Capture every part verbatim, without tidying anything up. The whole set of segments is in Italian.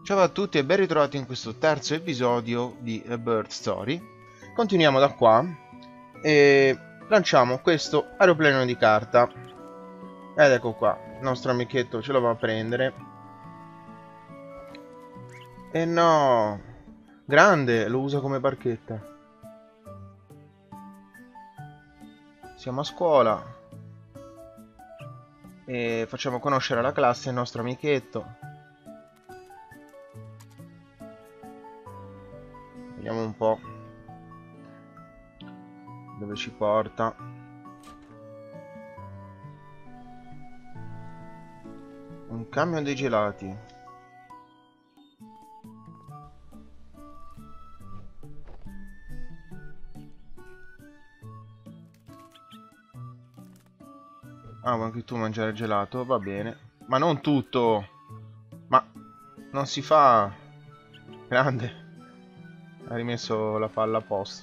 Ciao a tutti e ben ritrovati in questo terzo episodio di A Bird Story. Continuiamo da qua e lanciamo questo aeroplanino di carta. Ed ecco qua, il nostro amichetto ce lo va a prendere. E no, grande, lo usa come barchetta. Siamo a scuola e facciamo conoscere alla classe il nostro amichetto. Vediamo un po' dove ci porta. Un camion dei gelati. Ah, vuoi anche tu mangiare gelato? Va bene. Ma non tutto. Ma non si fa. Grande. Ha rimesso la palla a posto.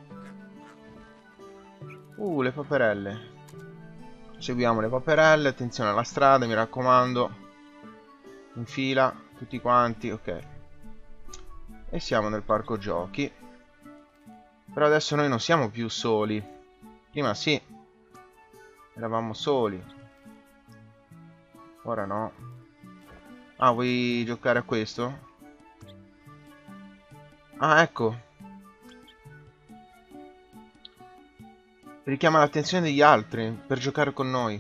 Uh, le paperelle. Seguiamo le paperelle. Attenzione alla strada, mi raccomando. In fila, tutti quanti. Ok. E siamo nel parco giochi. Però adesso noi non siamo più soli. Prima sì. Eravamo soli. Ora no. Ah, vuoi giocare a questo? Ah, ecco. Richiama l'attenzione degli altri per giocare con noi.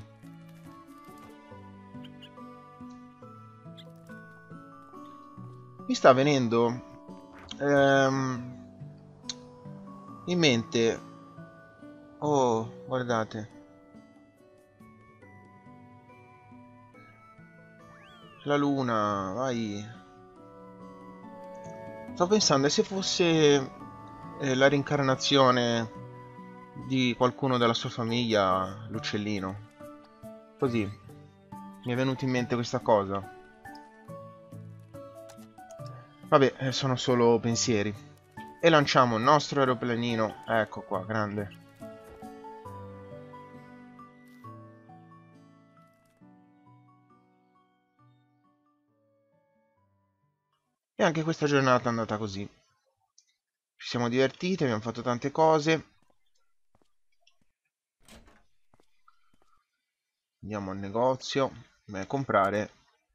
Mi sta venendo ehm, in mente. Oh, guardate. La luna, vai. Sto pensando, e se fosse eh, la reincarnazione di qualcuno della sua famiglia, l'uccellino? Così, mi è venuta in mente questa cosa. Vabbè, eh, sono solo pensieri. E lanciamo il nostro aeroplanino. Ecco qua, grande. E anche questa giornata è andata così. Ci siamo divertiti, abbiamo fatto tante cose. Andiamo al negozio. Beh, comprare.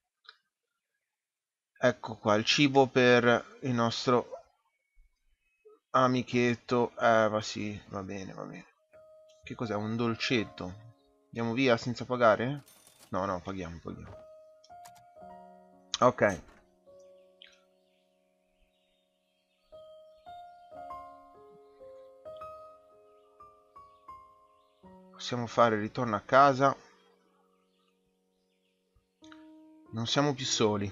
Ecco qua, il cibo per il nostro amichetto. Eh, va sì, va bene, va bene. Che cos'è? Un dolcetto. Andiamo via senza pagare? No, no, paghiamo, paghiamo. Ok. Possiamo fare il ritorno a casa. Non siamo più soli.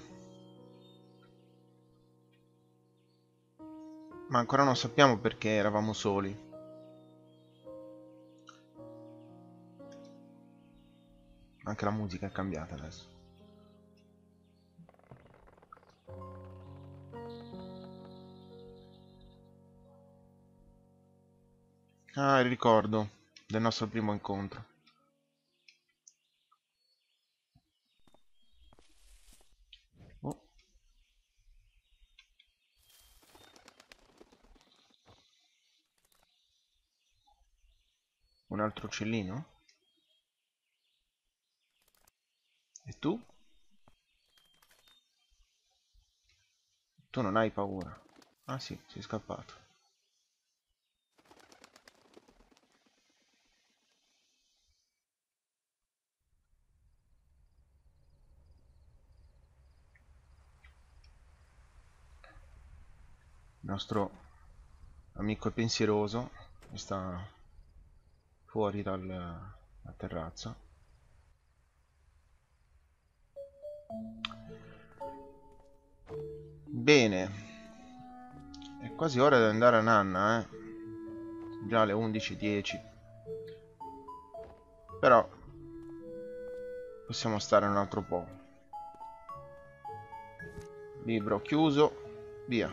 Ma ancora non sappiamo perché eravamo soli. Anche la musica è cambiata adesso. Ah, il ricordo del nostro primo incontro. Oh, un altro uccellino? E tu? Tu non hai paura. Ah sì, sei scappato. Il nostro amico è pensieroso e sta fuori dal, dal terrazzo. Bene, è quasi ora di andare a nanna, eh. Già le undici e dieci. Però possiamo stare un altro po'. Libro chiuso, via.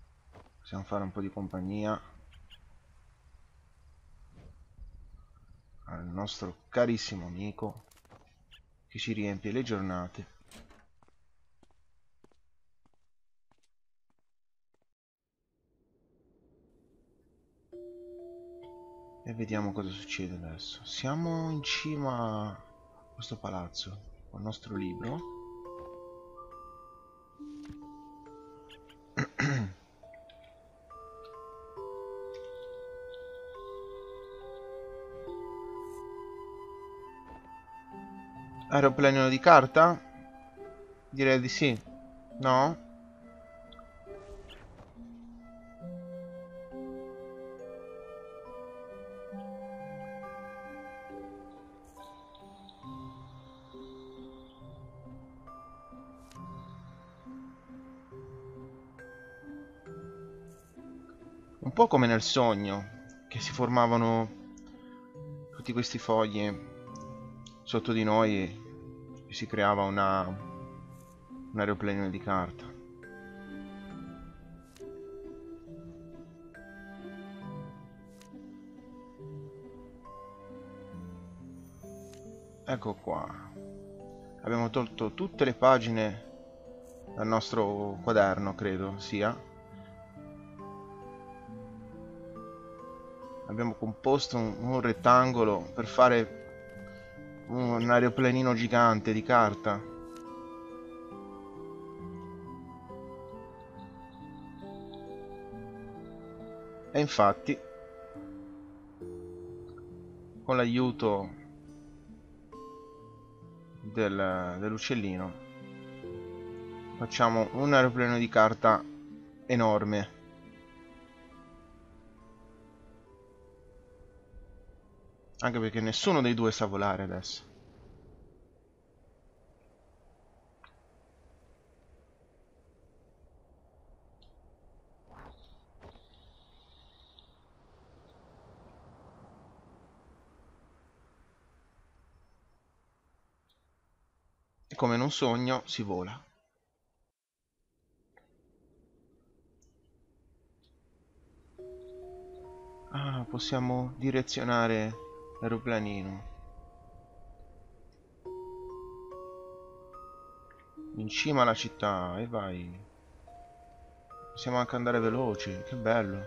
Possiamo fare un po' di compagnia. nostro carissimo amico che ci riempie le giornate. E vediamo cosa succede adesso. Siamo in cima a questo palazzo con il nostro libro. Aeroplanino di carta? Direi di sì. No? Un po' come nel sogno, che si formavano tutti questi fogli sotto di noi e si creava una, un aeroplanino di carta. Ecco qua. Abbiamo tolto tutte le pagine dal nostro quaderno, credo sia. Abbiamo composto un, un rettangolo per fare un aeroplanino gigante di carta. E infatti, con l'aiuto del, dell'uccellino, facciamo un aeroplano di carta enorme. Anche perché nessuno dei due sa volare adesso. E come in un sogno si vola. Ah, possiamo direzionare l'aeroplanino. In cima alla città, e vai. Possiamo anche andare veloci, che bello.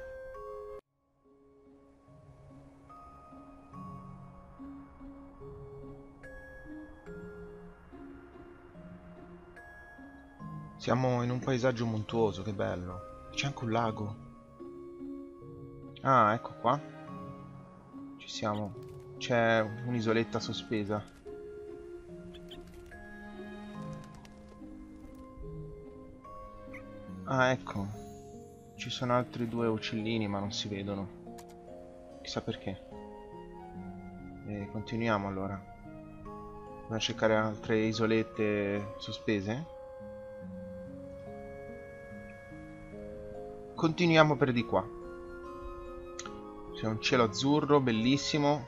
Siamo in un paesaggio montuoso, che bello. C'è anche un lago. Ah, ecco qua. Ci siamo. C'è un'isoletta sospesa. Ah, ecco. Ci sono altri due uccellini, ma non si vedono. Chissà perché. E continuiamo allora. Dobbiamo cercare altre isolette sospese. Continuiamo per di qua. C'è un cielo azzurro bellissimo.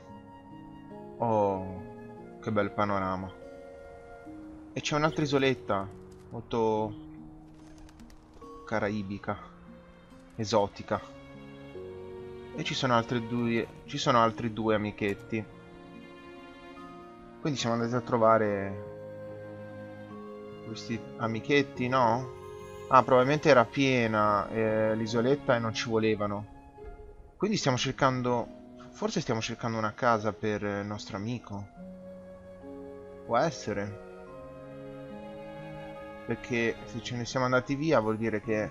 Oh, che bel panorama. E c'è un'altra isoletta molto caraibica, esotica. E ci sono altri due, ci sono altri due amichetti. Quindi siamo andati a trovare questi amichetti, no? Ah, probabilmente era piena eh, l'isoletta e non ci volevano. Quindi stiamo cercando... Forse stiamo cercando una casa per il nostro amico. Può essere. Perché se ce ne siamo andati via vuol dire che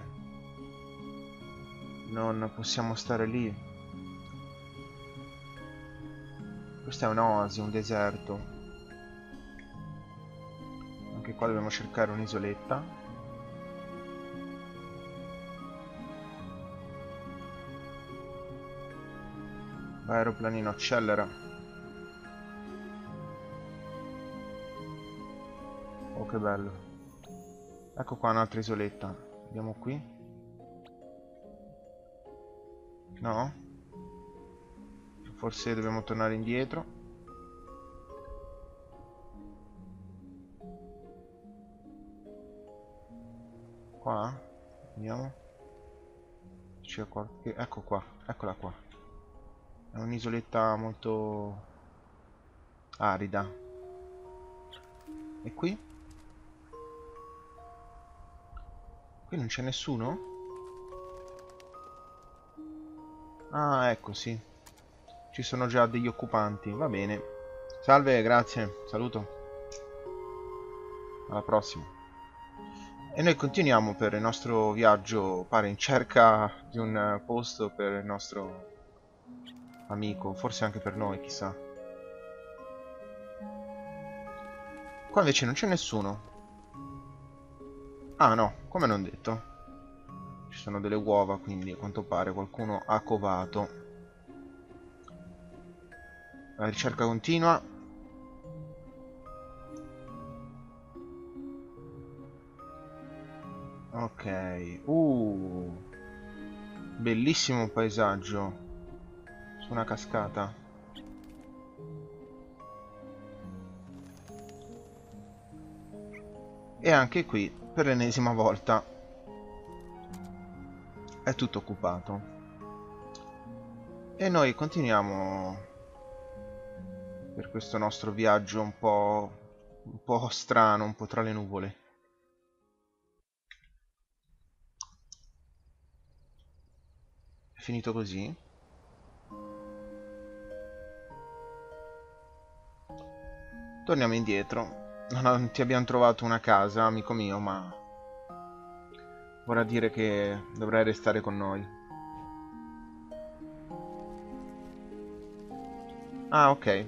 non possiamo stare lì. Questa è un'oasi, un deserto. Anche qua dobbiamo cercare un'isoletta. L'aeroplanino accelera. Oh, che bello. Ecco qua un'altra isoletta. Andiamo qui. No? Forse dobbiamo tornare indietro. Qua? Vediamo. C'è qualche... Ecco qua. Eccola qua. È un'isoletta molto arida. E qui? Qui non c'è nessuno? Ah, ecco, sì. Ci sono già degli occupanti, va bene. Salve, grazie, saluto. Alla prossima. E noi continuiamo per il nostro viaggio, pare in cerca di un posto per il nostro amico, forse anche per noi, chissà. Qua invece non c'è nessuno. Ah no, come non detto. Ci sono delle uova, quindi a quanto pare qualcuno ha covato. La ricerca continua. Ok. Uh. Bellissimo paesaggio. Su una cascata. E anche qui, per l'ennesima volta, è tutto occupato. E noi continuiamo per questo nostro viaggio un po', un po' strano, un po' tra le nuvole. È finito così? Torniamo indietro. Non ti abbiamo trovato una casa, amico mio, ma vorrà dire che dovrai restare con noi. Ah, ok.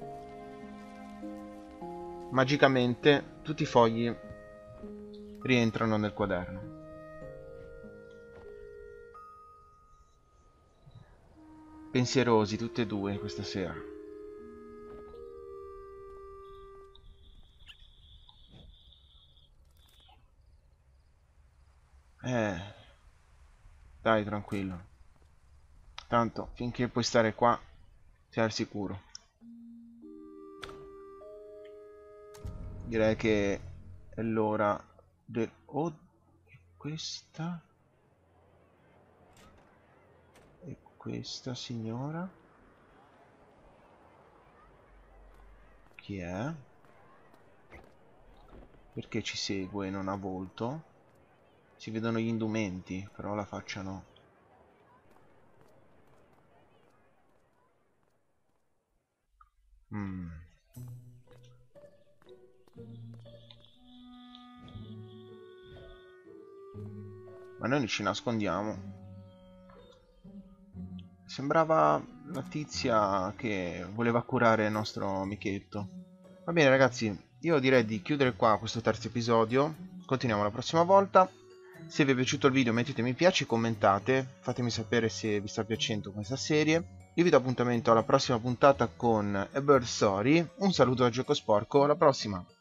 Magicamente tutti i fogli rientrano nel quaderno. Pensierosi tutti e due questa sera. Eh, dai, tranquillo. Tanto, finché puoi stare qua, sei al sicuro. Direi che è l'ora del... Oh, questa... E questa signora? Chi è? Perché ci segue e non ha volto? Si vedono gli indumenti, però la faccia no. Mm. Ma noi ci nascondiamo. Sembrava la tizia che voleva curare il nostro amichetto. Va bene ragazzi, io direi di chiudere qua questo terzo episodio. Continuiamo la prossima volta. Se vi è piaciuto il video mettete mi piace, commentate, fatemi sapere se vi sta piacendo questa serie. Io vi do appuntamento alla prossima puntata con A Bird Story. Un saluto da Gioco Sporco, alla prossima!